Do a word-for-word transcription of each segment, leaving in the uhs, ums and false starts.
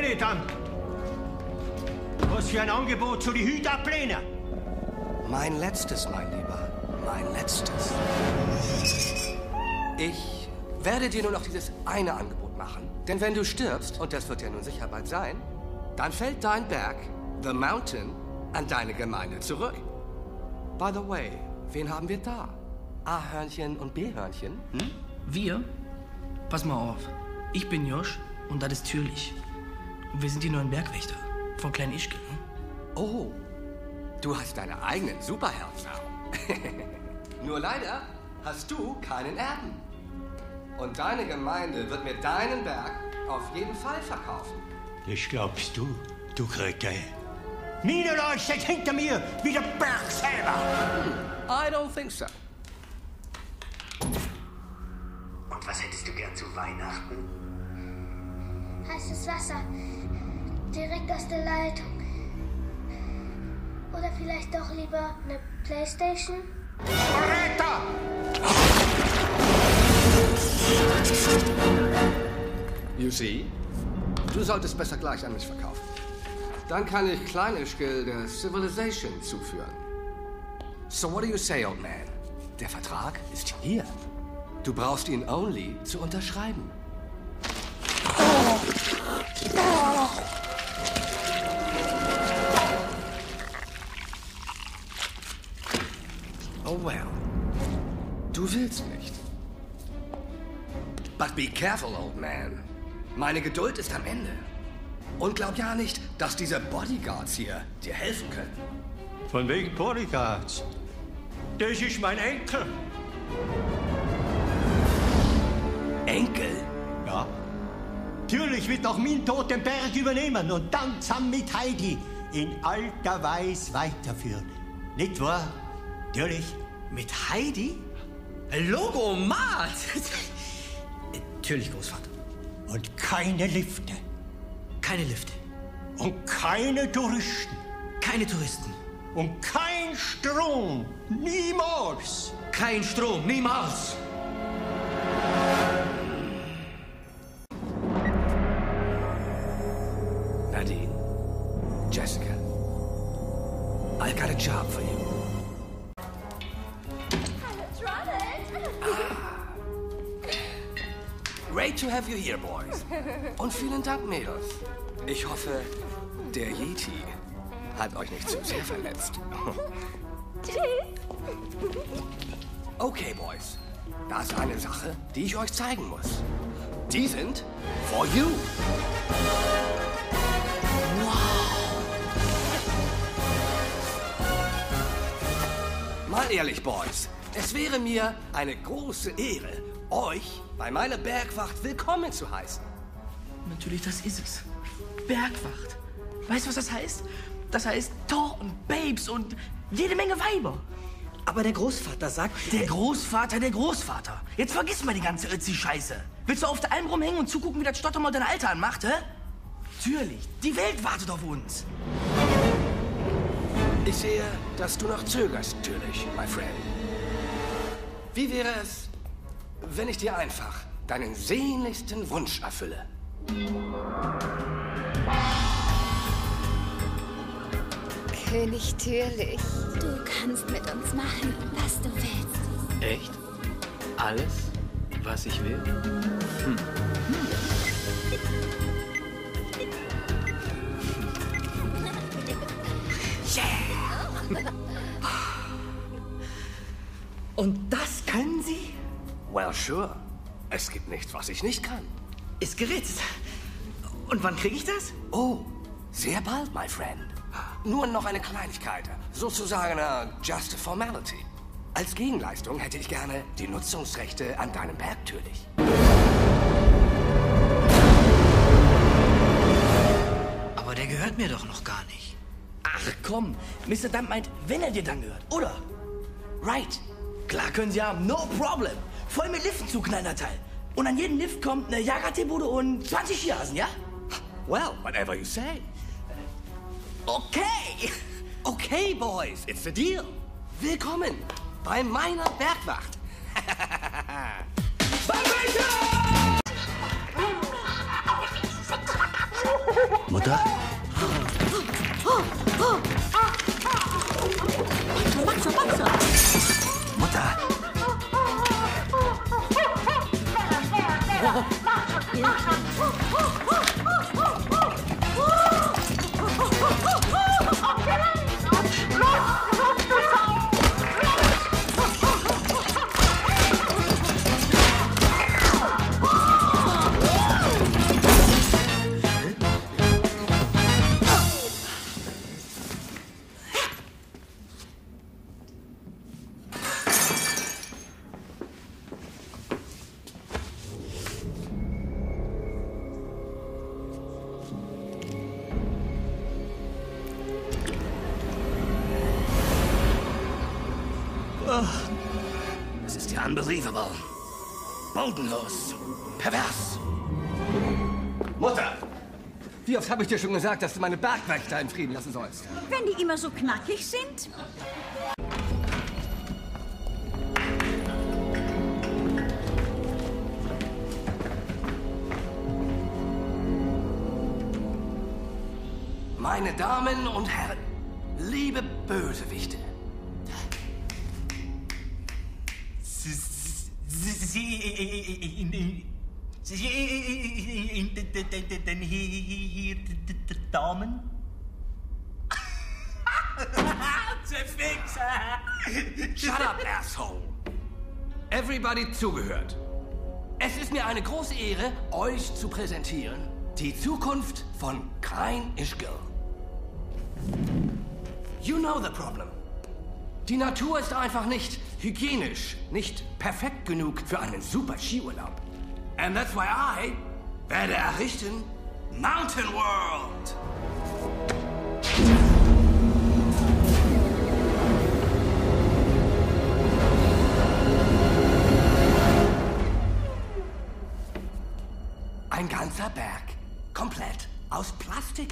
dann. Was für ein Angebot soll ich heute ablehnen? Mein letztes, mein Lieber. Mein letztes. Ich werde dir nur noch dieses eine Angebot machen. Denn wenn du stirbst, und das wird ja nun sicher bald sein, dann fällt dein Berg, The Mountain, an deine Gemeinde zurück. By the way, wen haben wir da? A-Hörnchen und B-Hörnchen? Hm? Wir? Pass mal auf. Ich bin Josch und das ist Türlich. Und wir sind die neuen Bergwächter von Klein Ischke. Hm? Oh, du hast deine eigenen Superhelden. Nur leider hast du keinen Erben. Und deine Gemeinde wird mir deinen Berg auf jeden Fall verkaufen. Das glaubst du, du Kröte. Meine Leute sind hinter mir, wie der Berg selber. Hm, I don't think so. Und was hättest du gern zu Weihnachten? Heißes Wasser. Direkt aus der Leitung. Oder vielleicht doch lieber eine Playstation? Verräter! You see? Du solltest besser gleich an mich verkaufen. Dann kann ich Kleinischke der Civilization zuführen. So what do you say, old man? Der Vertrag ist hier. Du brauchst ihn only zu unterschreiben. Oh well. Du willst nicht. But be careful, old man. Meine Geduld ist am Ende. Und glaub ja nicht, dass diese Bodyguards hier dir helfen können. Von wegen Bodyguards. Das ist mein Enkel. Enkel? Ja. Natürlich wird auch mein Tod den Berg übernehmen und dann zusammen mit Heidi in alter Weise weiterführen. Nicht wahr? Natürlich. Mit Heidi? Logo Mart! Natürlich, Großvater. Und keine Lifte. Keine Lifte. Und keine Touristen. Keine Touristen. Und kein Strom. Niemals. Kein Strom. Niemals. Nadine, Jessica, I got a job for you. Great to have you here, boys. Und vielen Dank, Mädels. Ich hoffe, der Yeti hat euch nicht zu sehr verletzt. Okay, Boys. Da ist eine Sache, die ich euch zeigen muss. Die sind for you. Mal ehrlich, Boys. Es wäre mir eine große Ehre, euch bei meiner Bergwacht willkommen zu heißen. Natürlich, das ist es. Bergwacht. Weißt du, was das heißt? Das heißt Tor und Babes und jede Menge Weiber. Aber der Großvater sagt... Der Großvater, der Großvater. Jetzt vergiss mal die ganze Ötzi-Scheiße. Willst du auf der Alm rumhängen und zugucken, wie das Stottermann dein Alter anmacht, hä? Natürlich. Die Welt wartet auf uns. Ich sehe, dass du noch zögerst, natürlich, my friend. Wie wäre es, wenn ich dir einfach deinen sehnlichsten Wunsch erfülle? König Türlich, du kannst mit uns machen, was du willst. Echt? Alles, was ich will? Hm. Yeah! Und das können Sie? Well, sure. Es gibt nichts, was ich nicht kann. Ist geritzt. Und wann kriege ich das? Oh, sehr bald, my friend. Nur noch eine Kleinigkeit. Sozusagen uh, just a formality. Als Gegenleistung hätte ich gerne die Nutzungsrechte an deinem Berg, natürlich. Aber der gehört mir doch noch gar nicht. Ach komm, Mister Dump meint, wenn er dir dann gehört, oder? Right. Klar können Sie haben, no problem. Voll mit Liften zu knallen, Teil. Und an jeden Lift kommt eine Jagdteebude und zwanzig Skihasen, ja? Well, whatever you say. Okay. Okay, boys, it's a deal. Willkommen bei meiner Bergwacht. Bye, Mutter? Matze, Matze! Mutter! Es ist ja unbelievable. Bodenlos. Pervers. Mutter! Wie oft habe ich dir schon gesagt, dass du meine Bergwächter in Frieden lassen sollst? Wenn die immer so knackig sind. Meine Damen und Herren, liebe Bösewichte. Sie denn hier Damen? Shut up, asshole! Everybody zugehört. Es ist mir eine große Ehre, euch zu präsentieren. Die Zukunft von Klein Ischgl. You know the problem. Die Natur ist einfach nicht hygienisch, nicht perfekt genug für einen super Skiurlaub. And that's why I werde errichten Mountain World. Ein ganzer Berg, komplett aus Plastik.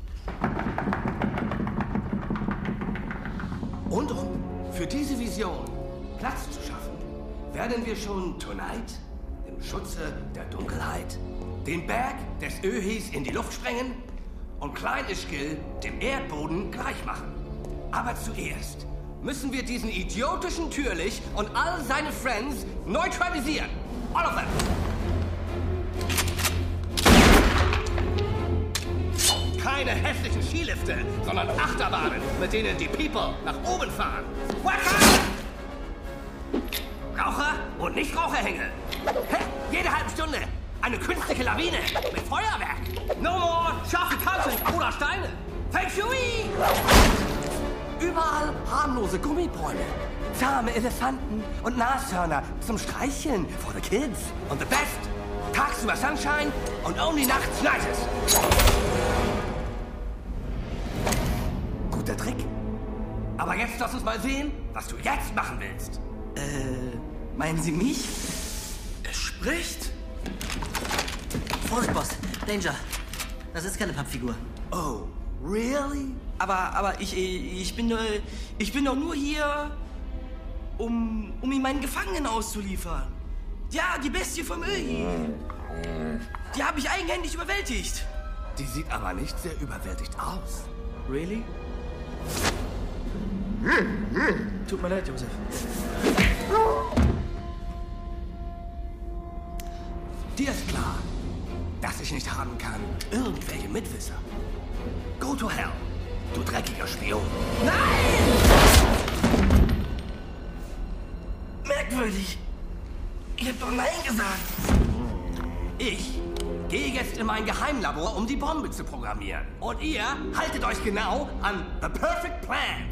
Und um für diese Vision Platz zu schaffen, werden wir schon tonight im Schutze der Dunkelheit den Berg des Öhis in die Luft sprengen und Klein Ischgl dem Erdboden gleich machen. Aber zuerst müssen wir diesen idiotischen Türlich und all seine Friends neutralisieren. All of them. Keine hässlichen Skilifte, sondern Achterbahnen, mit denen die People nach oben fahren. Raucher und Nichtraucherhänge. Jede halbe Stunde eine künstliche Lawine mit Feuerwerk. No more scharfe Kanten oder Steine. Feng Shui! Überall harmlose Gummibäume, zahme Elefanten und Nashörner zum Streicheln for the kids. Und the best, tagsüber Sunshine und only nachts schneit es. Guter Trick. Aber jetzt lass uns mal sehen, was du jetzt machen willst. Äh, meinen Sie mich? Er spricht? Vorsicht, Boss. Danger. Das ist keine Pappfigur. Oh, really? Aber, aber ich, ich bin, ich bin doch nur hier, um, um ihn meinen Gefangenen auszuliefern. Ja, die Bestie vom Öhi. Die habe ich eigenhändig überwältigt. Die sieht aber nicht sehr überwältigt aus. Really? Tut mir leid, Josef. Dir ist klar, dass ich nicht haben kann irgendwelche Mitwisser. Go to hell, du dreckiger Spion. Nein! Merkwürdig. Ich hab doch Nein gesagt. Ich gehe jetzt in mein Geheimlabor, um die Bombe zu programmieren. Und ihr haltet euch genau an the perfect plan.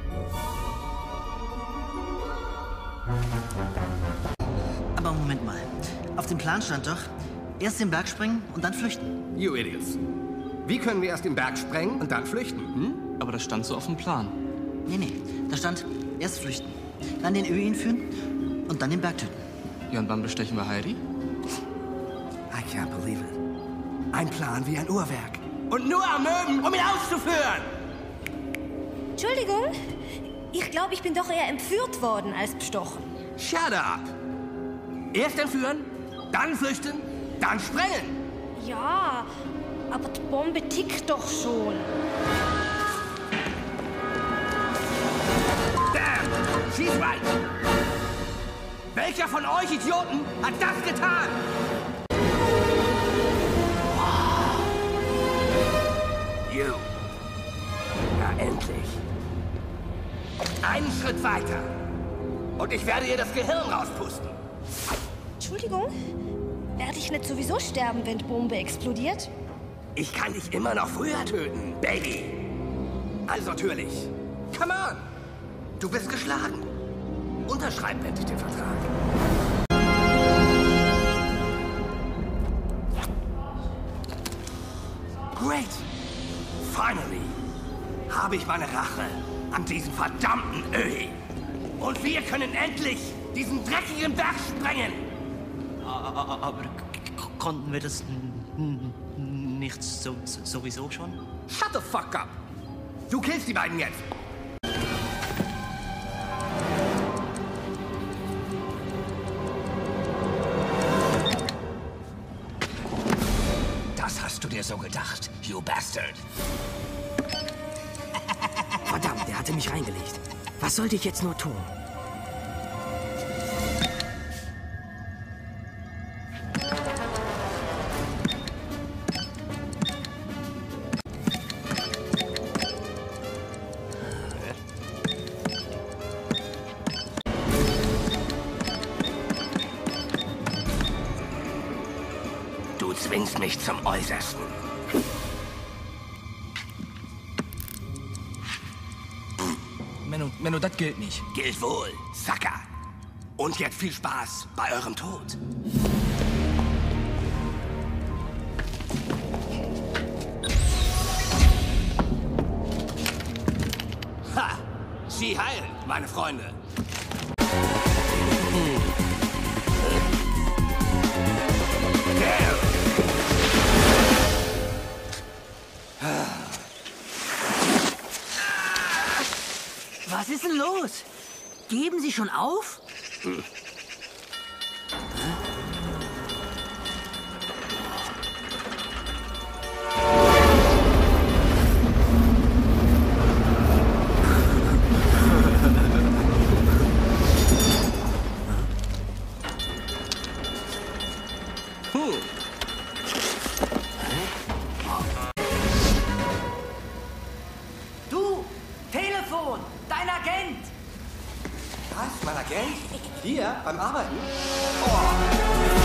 Aber Moment mal. Auf dem Plan stand doch, erst den Berg springen und dann flüchten. You idiots. Wie können wir erst den Berg sprengen und dann flüchten? Hm? Aber das stand so auf dem Plan. Nee, nee. Da stand, erst flüchten, dann den Öhi entführen und dann den Berg töten. Ja, und wann bestechen wir Heidi? I can't believe it. Ein Plan wie ein Uhrwerk. Und nur ermögen, um ihn auszuführen. Entschuldigung, ich glaube, ich bin doch eher entführt worden als bestochen. Shut up. Erst entführen, dann flüchten, dann sprengen. Ja, Aber die Bombe tickt doch schon. Damn, she's right. Welcher von euch Idioten hat das getan? Wow. You. Na endlich. Einen Schritt weiter. Und ich werde ihr das Gehirn rauspusten. Entschuldigung? Werde ich nicht sowieso sterben, wenn die Bombe explodiert? Ich kann dich immer noch früher töten, Baby. Also natürlich. Come on. Du bist geschlagen. Unterschreib endlich den Vertrag. Great. Finally. Habe ich meine Rache an diesem verdammten Öhi. Und wir können endlich diesen dreckigen Berg sprengen. Aber konnten wir das nicht so, sowieso schon? Shut the fuck up. Du killst die beiden jetzt. Das hast du dir so gedacht, you bastard. Verdammt, der hatte mich reingelegt. Was sollte ich jetzt nur tun? Du zwingst mich zum Äußersten. Menno, Menno, das gilt nicht. Gilt wohl, Sucker. Und jetzt viel Spaß bei eurem Tod. Ha! Sie heilen, meine Freunde. Was ist denn los? Geben Sie schon auf? Hm. Hm. Du! Telefon! Dein Agent! Was? Mein Agent? Hier? Beim Arbeiten? Oh.